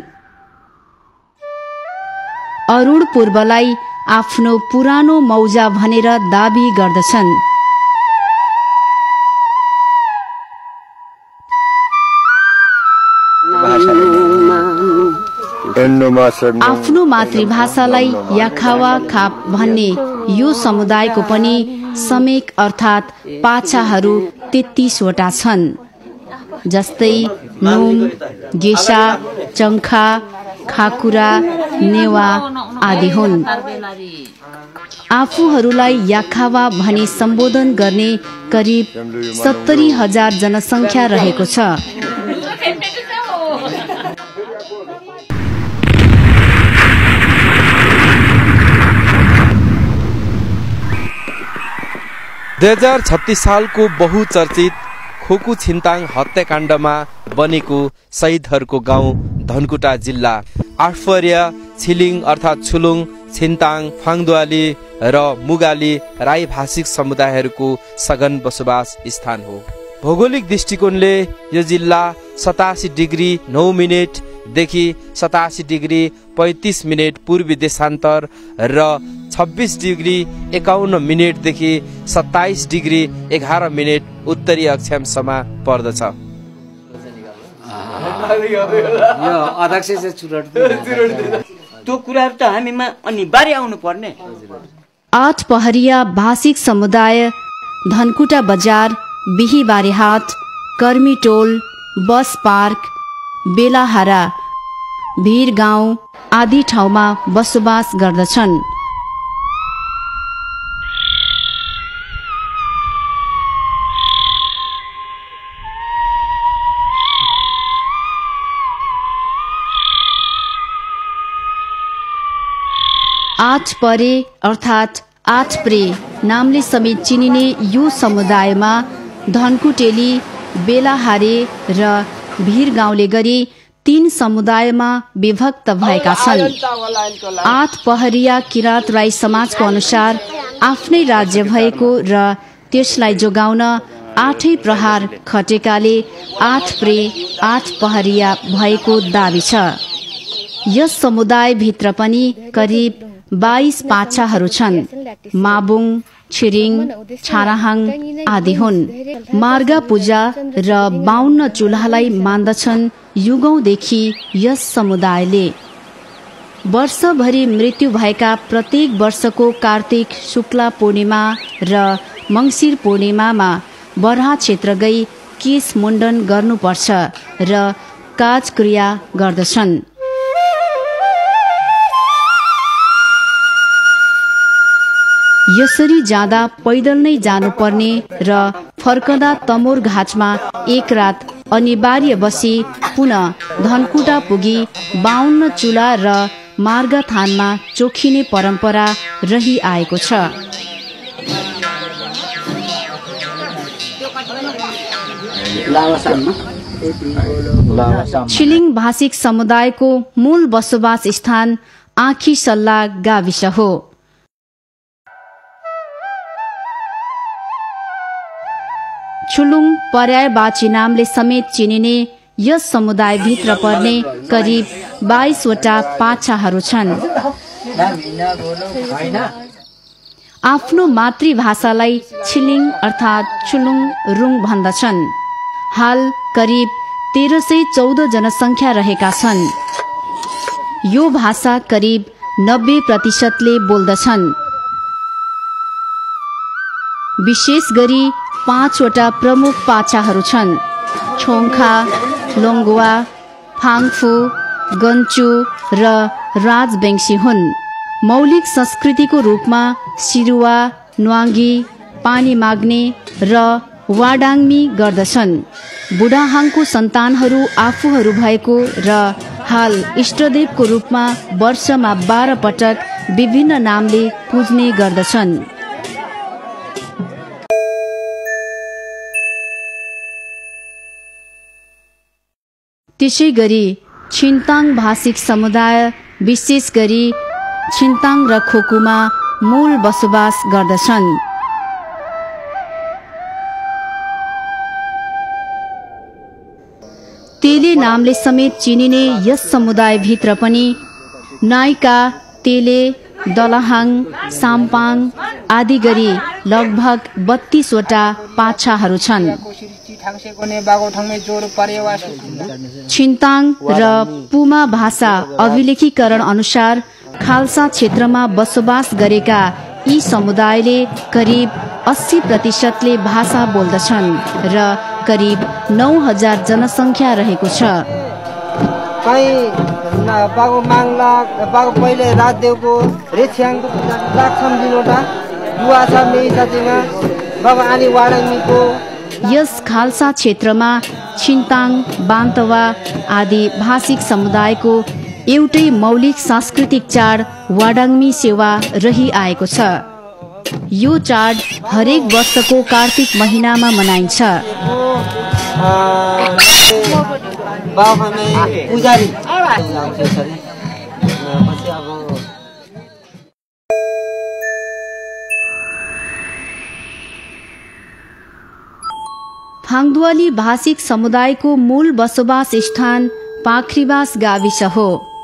Speaker 1: अरुण पूर्वलाई आफ्नो पुरानो मौजा भनेर दाबी गर्दछन्। आफ्नो मातृभाषालाई याखावा खाप भन्ने यो समुदायको पनि समेक अर्थात् पाछाहरू तेत्तीसवटा छन्, जस्तै नोम, गेसा, चङ्खा, खाकुरा, नेवा आदि हुन्। आफूहरूलाई याखावा भनी सम्बोधन गर्ने करिब सत्तरी हजार जनसङ्ख्या रहेको छ।
Speaker 2: दुई हजार छत्तीस सालको बहुचर्चित खोकु छिन्ताङ हत्याकाण्डमा बनेको शहीदहरूको गाउँ धनकुटा जिल्ला आठपरिया छिलिङ अर्थात् छुलुङ, छिन्ताङ, फाङदुवाली र मुगाली राई भाषिक समुदायहरूको सघन बसोबास स्थान हो। भौगोलिक दृष्टिकोणले यो जिल्ला सतासी डिग्री नौ मिनट देखि सतासी डिग्री पैंतीस मिनट पूर्वी देशान्तर र छब्बीस डिग्री एकाउन्न मिनटदेखि सत्ताइस डिग्री एघार मिनट उत्तरी अक्षांशमा पर्दछ।
Speaker 12: त्यो कुराहरू त हामीमा अनिवार्य आउनु पर्ने।
Speaker 1: आठ पहरिया भाषिक समुदाय धनकुटा बजार, बिहीबारी हाट, कर्मीटोल, बस पार्क, बेलाहारा, भीर गाउँ आदि ठाउँमा बसोबास गर्दछन्। आठ परे अर्थात् आठ प्रे नामले समेत चिनिने यो समुदायमा धनकुटेली, बेलाहारे र भीर गाउँले गरी तीन समुदायमा विभक्त भएका छन्। आठ पहरिया किरात राई समाजको अनुसार आफ्नै राज्य भएको र त्यसलाई जोगाउन आठै प्रहार खटेकाले आठ प्रे आठ पहरिया भएको दाबी छ। यस समुदायभित्र पनि करिब बाइस पाछाहरू छन्। माबुङ, छिरिङ, छाराहाङ आदि हुन्। मार्गा पूजा र बाउन्न चुल्हालाई मान्दछन् युगौंदेखि यस समुदायले। वर्षभरि मृत्यु भएका प्रत्येक वर्षको कार्तिक शुक्ला पूर्णिमा र मङ्सिर पूर्णिमामा बर्हा क्षेत्र गई केश मुण्डन गर्नुपर्छ र काजक्रिया गर्दछन्। यसरी जाँदा पैदल नै जानुपर्ने र फर्कदा तमोर घाटमा एक रात अनिवार्य बसी पुनः धनकुटा पुगी बाउन्न चुला र मार्गा थानमा चोखिने परम्परा रही आएको छ। छिलिङ भाषिक समुदायको मूल बसोबास स्थान आँखी सल्ला गाविस हो। छुलुङ पर्यायवाची नामले समेत चिनिने यस समुदायभित्र पर्ने करिब बाइसवटा पाछाहरू छन्। आफ्नो मातृभाषालाई छिलिङ अर्थात् छुलुङ रुङ भन्दछन्। हाल करिब तेह्र सय चौध जनसङ्ख्या रहेका छन्। यो भाषा करिब नब्बे प्रतिशतले बोल्दछन्। विशेष गरी पाँचवटा प्रमुख पाछाहरू छन्। छोङखा, लोङ्गुवा, फाङफु, गन्चु र राजबेङ्सी हुन्। मौलिक संस्कृतिको रूपमा सिरुवा, न्वाङ्गी, पानी माग्ने र वाडाङमी गर्दछन्। बुढाहाङको सन्तानहरू आफूहरू भएको र हाल इष्टदेवको रूपमा वर्षमा बाह्र पटक विभिन्न नामले पुज्ने गर्दछन्। त्यसै गरी छिन्ताङ भाषिक समुदाय विशेष गरी छिन्ताङ र खोकुमा मूल बसोबास गर्दछन्। तेले नामले समेत चिनिने यस समुदायभित्र पनि नाइका, तेले, दलहाङ, साम्पाङ आदि गरी लगभग बत्तीसवटा पाछाहरू छन्। छिन्ताङ र पुमा भाषा अभिलेखीकरण अनुसार खालसा क्षेत्रमा बसोबास गरेका यी समुदायले करिब अस्सी प्रतिशतले भाषा बोल्दछन् र करिब नौ हजार जनसङ्ख्या रहेको छ। यस खालसा क्षेत्रमा छिन्ताङ, बान्तवा आदि भाषिक समुदायको एउटै मौलिक सांस्कृतिक चाड वाडाङमी सेवा रहिआएको छ। यो चाड हरेक वर्षको कार्तिक महिनामा मनाइन्छ। फाङदुवाली भाषिक समुदायको मूल बसोबास स्थान पाखरीबास गाविस हो।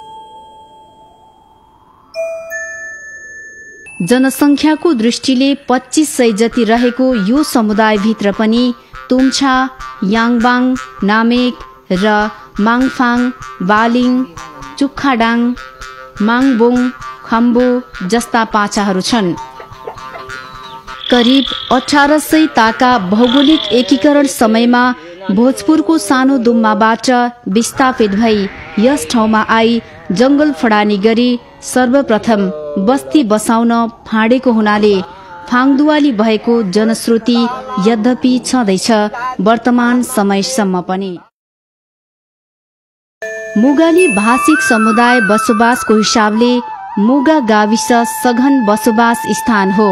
Speaker 1: जनसङ्ख्याको दृष्टिले पच्चीस सय जति रहेको यो समुदायभित्र पनि तुम्छा, याङबाङ, नामेक र माङफाङ, बालिङ, चुक्खाडाङ, माङबोङ, खम्बु जस्ता पाछाहरू छन्। करिब अठार सय ताका भौगोलिक एकीकरण समयमा भोजपुरको सानो दुम्माबाट विस्थापित भई यस ठाउँमा आई जंगल फडानी गरी सर्वप्रथम बस्ती बसाउन फाँडेको हुनाले फाङदुवाली भएको जनश्रुति यद्यपि छँदैछ वर्तमान समयसम्म पनि। मुगाली भाषिक समुदाय बसोबासको हिसाबले मुगा गाविस सघन बसोबास स्थान हो।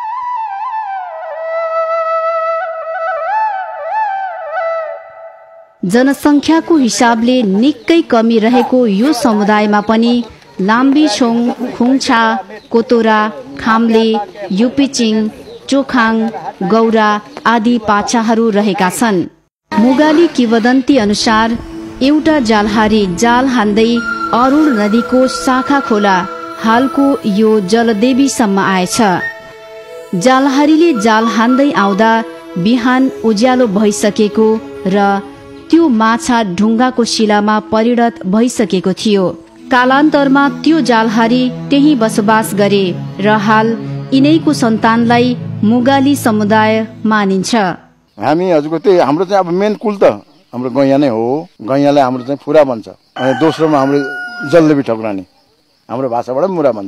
Speaker 1: जनसङ्ख्याको हिसाबले निकै कमी रहेको यो समुदायमा पनि लाम्बीछोङ, खुङछा, कोतोरा, खाम्ले, युपिचिङ, चोखाङ, गौरा आदि पाछाहरू रहेका छन्। मुगाली किंवदन्ती अनुसार एउटा जालहारी जाल हान्दै अरुण नदीको शाखा खोला हालको यो जलदेवीसम्म आएछ। जालहारीले जाल हान्दै आउँदा बिहान उज्यालो भइसकेको र त्यो माछा ढुङ्गाको शिलामा परिणत भइसकेको थियो। कालान्तरमा त्यो जालहारी त्यही बसोबास गरे र हाल यिनैको सन्तानलाई मुगाली समुदाय मानिन्छ।
Speaker 13: हामी हजुरको त्यही हाम्रो चाहिँ अब मेन कुल त हाम्रो गैया नै हो। गैयालाई हाम्रो चाहिँ फुरा भन्छ अनि दोस्रोमा हाम्रो जल्लेबी ठकुरानी हाम्रो भाषाबाट मुरा भन्छ।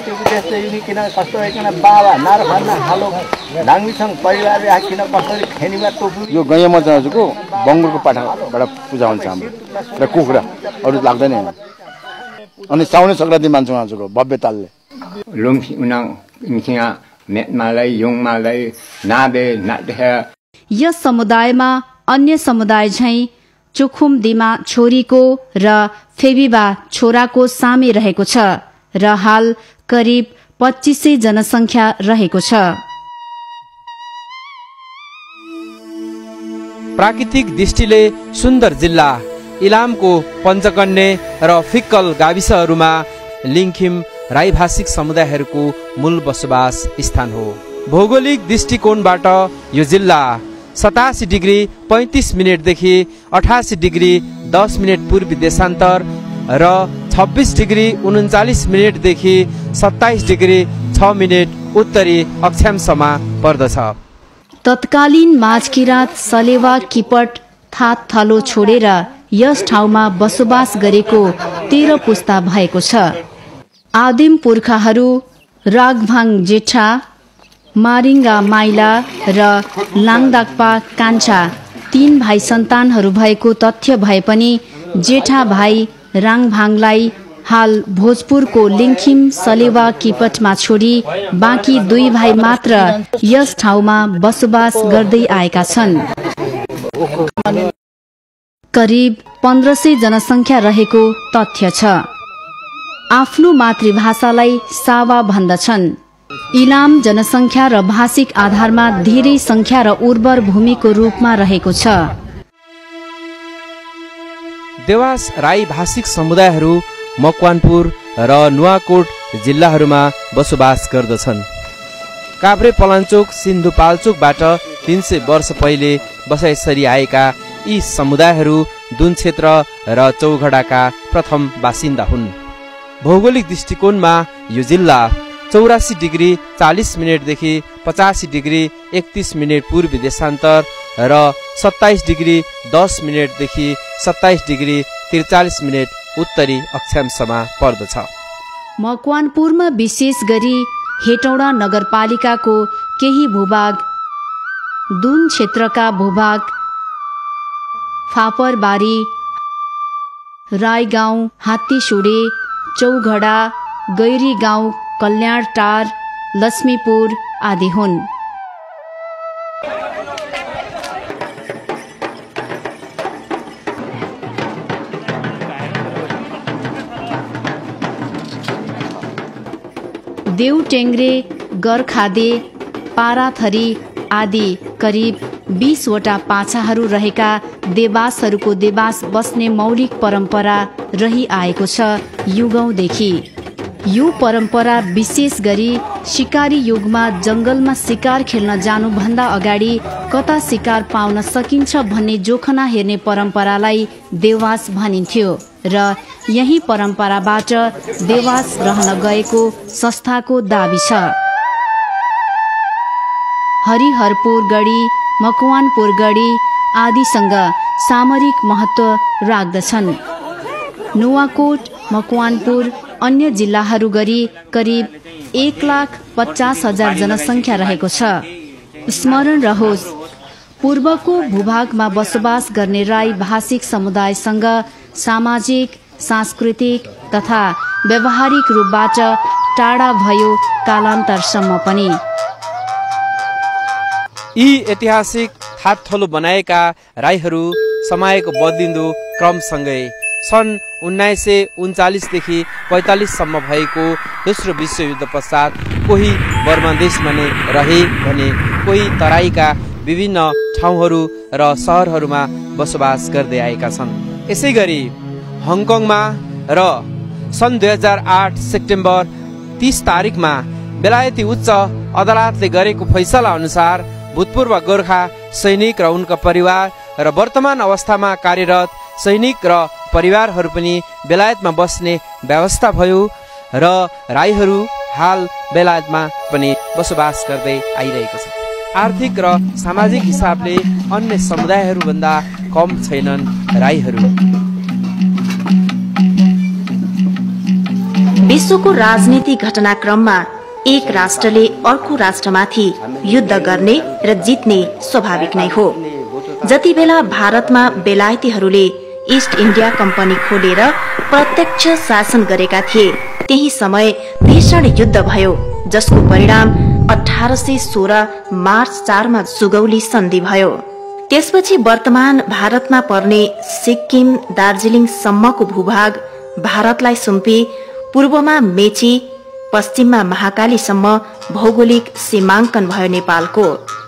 Speaker 13: यो गैयामा चाहिँ हजुरको बङ्गुरको पाठाबाट पूजा हुन्छ हाम्रो र कुखुरा अरू लाग्दैन। अनि साउने सङ्क्रान्ति मान्छौँ आजको भव्य तालले।
Speaker 1: यस समुदायमा अन्य समुदाय झैं चुखुम दिमा छोरीको र फेबिबा छोराको सामे रहेको छ र हाल करिब पच्चीस सय जनसङ्ख्या रहेको छ।
Speaker 2: प्राकृतिक दृष्टिले सुन्दर जिल्ला इलामको पञ्चकन्या र फिक्कल गाविसहरूमा लिङखिम राई भाषिक समुदायहरूको मूल बसोबास स्थान हो। भौगोलिक दृष्टिकोणबाट यो जिल्ला सतासी डिग्री पैंतीस मिनटदेखि अठासी डिग्री दस मिनट पूर्वी देशान्तर र छब्बीस डिग्री उन्चालिस मिनटदेखि सत्ताइस डिग्री छ मिनट उत्तरी अक्षांशमा पर्दछ।
Speaker 1: तत्कालीन माझकिराँत सलेवा किपट थात थलो छोडेर यस ठाउँमा बसोबास गरेको तेह्र पुस्ता भएको छ। आदिम पुर्खाहरू रागभाङ जेठा, मारिङ्गा माइला र लाङदाक्पा कान्छा तीन भाइ सन्तानहरू भएको तथ्य भए पनि जेठा भाइ राङभाङलाई हाल भोजपुरको लिङखिम सलेवा किपटमा छोडी बाँकी दुई भाइ मात्र यस ठाउँमा बसोबास गर्दै आएका छन्। करिब पन्ध्र सय जनसङ्ख्या रहेको तथ्य छ। आफ्नो मातृभाषालाई सावा भन्दछन्। इलाम जनसङ्ख्या र भाषिक आधारमा धेरै संख्या र उर्वर भूमिको रूपमा रहेको छ।
Speaker 2: देवास राई भाषिक समुदायहरू मकवानपुर र नुवाकोट जिल्लाहरूमा बसोबास गर्दछन्। काभ्रे पलाञ्चोक सिन्धुपाल्चोकबाट तीन सय वर्ष पहिले बसाइसरी आएका यी समुदायहरू दुन क्षेत्र र चौघडाका प्रथम बासिन्दा हुन्। भौगोलिक दृष्टिकोणमा यो जिल्ला चौरासी डिग्री चालिस मिनटदेखि पचासी डिग्री एकतिस मिनट पूर्वी देशान्तर र सत्ताइस डिग्री दस मिनटदेखि सत्ताइस डिग्री त्रिचालिस मिनट उत्तरी अक्षांशमा पर्दछ।
Speaker 1: मकवानपुरमा विशेष गरी हेटौडा नगरपालिकाको केही भूभाग, दुन क्षेत्रका भूभाग, फापरबारी, राईगाउँ, हात्तीसुडे, चौघडा, गैरी गाउँ, कल्याणटार, लक्ष्मीपुर आदि हुन्। देउटेङ्ग्रे, गरखादे, पाराथरी आदि करिब बीसवटा पाछाहरू रहेका देवासहरूको देवास बस्ने मौलिक परम्परा रहिआएको छ युगौँदेखि। यो परम्परा विशेष गरी शिकारी युगमा जंगलमा शिकार खेल्न जानुभन्दा अगाडि कता शिकार पाउन सकिन्छ भन्ने जोखना हेर्ने परम्परालाई देवास भनिन्थ्यो र यही परम्पराबाट देवास रहन गएको संस्थाको दाबी छ। हरिहरपुर गढी, मकवानपुर गढी आदिसँग सामरिक महत्व राख्दछन्। नुवाकोट, मकवानपुर अन्य जिल्लाहरू गरी करिब एक लाख पचास हजार जनसङ्ख्या रहेको छ। स्मरण रहोस्, पूर्वको भूभागमा बसोबास गर्ने राई भाषिक समुदायसँग सामाजिक, सांस्कृतिक तथा व्यावहारिक रूपबाट टाढा भयो कालान्तरसम्म पनि।
Speaker 2: यी ऐतिहासिक थातथलो बनाएका राईहरू समयको बदलिँदो क्रमसँगै सन् उन्नाइस सय उन्चालिसदेखि पैँतालिससम्म भएको दोस्रो विश्वयुद्ध पश्चात कोही बर्मा देशमा नै रहे भने कोही तराईका विभिन्न ठाउँहरू र सहरहरूमा बसोबास गर्दै आएका छन्। यसै गरी हङकङमा र सन् दुई हजार आठ सेप्टेम्बर तीस तारिकमा बेलायती उच्च अदालतले गरेको फैसला अनुसार भूतपूर्व गोर्खा सैनिक र उनका परिवार र वर्तमान अवस्थामा कार्यरत सैनिक र परिवारहरू पनि बेलायतमा बस्ने व्यवस्था भयो र राईहरू हाल बेलायतमा पनि बसोबास गर्दै आइरहेको छ। आर्थिक र सामाजिक हिसाबले अन्य समुदायहरूभन्दा कम छैनन् राईहरू।
Speaker 14: विश्वको राजनीतिक घटनाक्रममा एक राष्ट्रले अर्को राष्ट्रमाथि युद्ध गर्ने र जित्ने स्वाभाविक नै हो। जति बेला भारतमा बेलायतीहरूले इस्ट इन्डिया कम्पनी खोलेर प्रत्यक्ष शासन गरेका थिए त्यही समय भीषण युद्ध भयो, जसको परिणाम अठार सय सोह्र मार्च चारमा सुगौली सन्धि भयो। त्यसपछि वर्तमान भारतमा पर्ने सिक्किम, दार्जिलिङ सम्मको भूभाग भारतलाई सुम्पी पूर्वमा मेची, पश्चिममा महाकालीसम्म भौगोलिक सीमाङ्कन भयो नेपालको।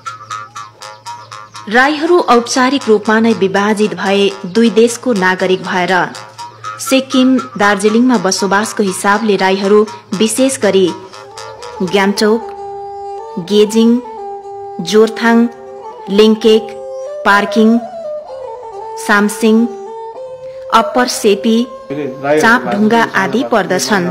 Speaker 14: राईहरू औपचारिक रूपमा नै विभाजित भए दुई देशको नागरिक भएर। सिक्किम, दार्जिलिङमा बसोबासको हिसाबले राईहरू विशेष गरी ग्यामटोक, गेजिङ, जोरथाङ, लिङ्केक, पार्किङ, सामसिङ, अप्पर सेपी, चापढुङ्गा आदि पर्दछन्।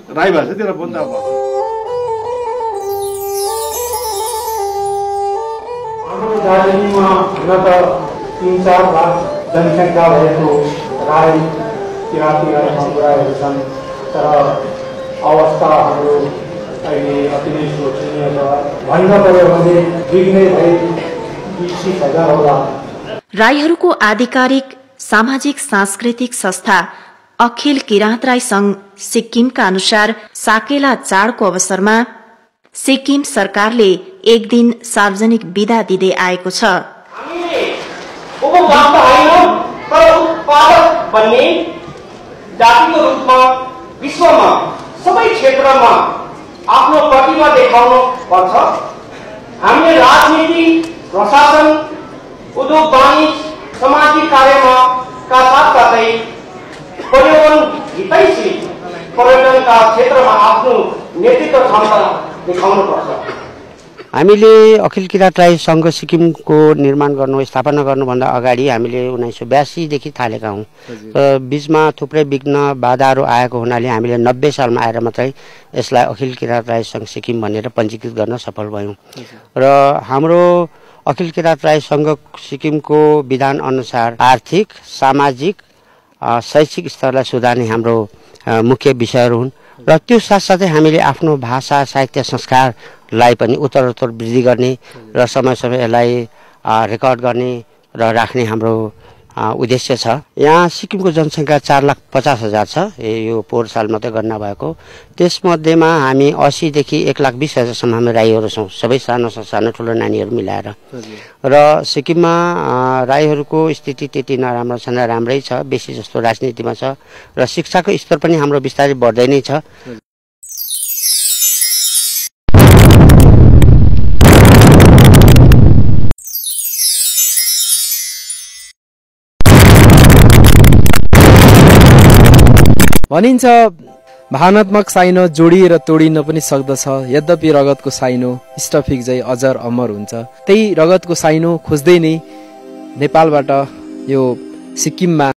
Speaker 15: दार्जिलिङमा हुन त तिन चार लाख जनसङ्ख्या भएको राई किराँती र समुदायहरू छन्, तर अवस्था हाम्रो अहिले अति नै शोचनीय छ। भन्न पर्यो भने बिग्ने भई बिस हजार होला।
Speaker 14: राईहरूको आधिकारिक सामाजिक सांस्कृतिक संस्था अखिल किराँत राई संघ सिक्किमका अनुसार साकेला चाडको अवसरमा सिक्किम सरकारले एक दिन सार्वजनिक बिदा दिँदै आएको छ।
Speaker 16: हामीले उपभोक्ता होइन तर उत्पादक बन्ने जातिको रूपमा विश्वमा सबै क्षेत्रमा आफ्नो प्रतिभा देखाउनु पर्छ। हामीले राजनीति, प्रशासन, उद्योग वाणिज्य, सामाजिक कार्यमा का साथसाथै पर्यटन हितैषी पर्यटनका क्षेत्रमा आफ्नो नेतृत्व क्षमता देखाउनु पर्छ।
Speaker 17: हामीले अखिल किराँत राई संघ सिक्किमको निर्माण गर्नु स्थापना गर्नुभन्दा अगाडि हामीले उन्नाइस सय बयासीदेखि थालेका हौँ। बिचमा थुप्रै विघ्न बाधाहरू आएको हुनाले हामीले नब्बे सालमा आएर मात्रै यसलाई अखिल किराँत राई संघ सिक्किम भनेर पञ्जीकृत गर्न सफल भयौँ। र हाम्रो अखिल किराँत राई संघ सिक्किमको विधान अनुसार आर्थिक, सामाजिक, शैक्षिक स्तरलाई सुधार्ने हाम्रो मुख्य विषयहरू हुन्। र त्यो साथसाथै हामीले आफ्नो भाषा, साहित्य, संस्कारलाई पनि उत्तरोत्तर वृद्धि गर्ने र समय समय यसलाई रेकर्ड गर्ने र राख्ने हाम्रो उद्देश्य छ। यहाँ सिक्किमको जनसङ्ख्या चार लाख पचास हजार छ। यो पोहोर साल मात्रै गणना भएको। त्यसमध्येमा हामी असीदेखि एक लाख बिस हजारसम्म हामी राईहरू छौँ, सबै सानो सानो ठुलो नानीहरू मिलाएर। र सिक्किममा राईहरूको स्थिति त्यति नराम्रो छैन, राम्रै छ। बेसी जस्तो राजनीतिमा छ र शिक्षाको स्तर पनि हाम्रो बिस्तारै बढ्दै नै छ।
Speaker 2: भनिन्छ भावनात्मक साइनो जोडिएर तोडिन पनि सक्दछ, यद्यपि रगतको साइनो स्टफिक झै अजर अमर हुन्छ। त्यही रगतको साइनो खोज्दै नै नेपालबाट यो सिक्किममा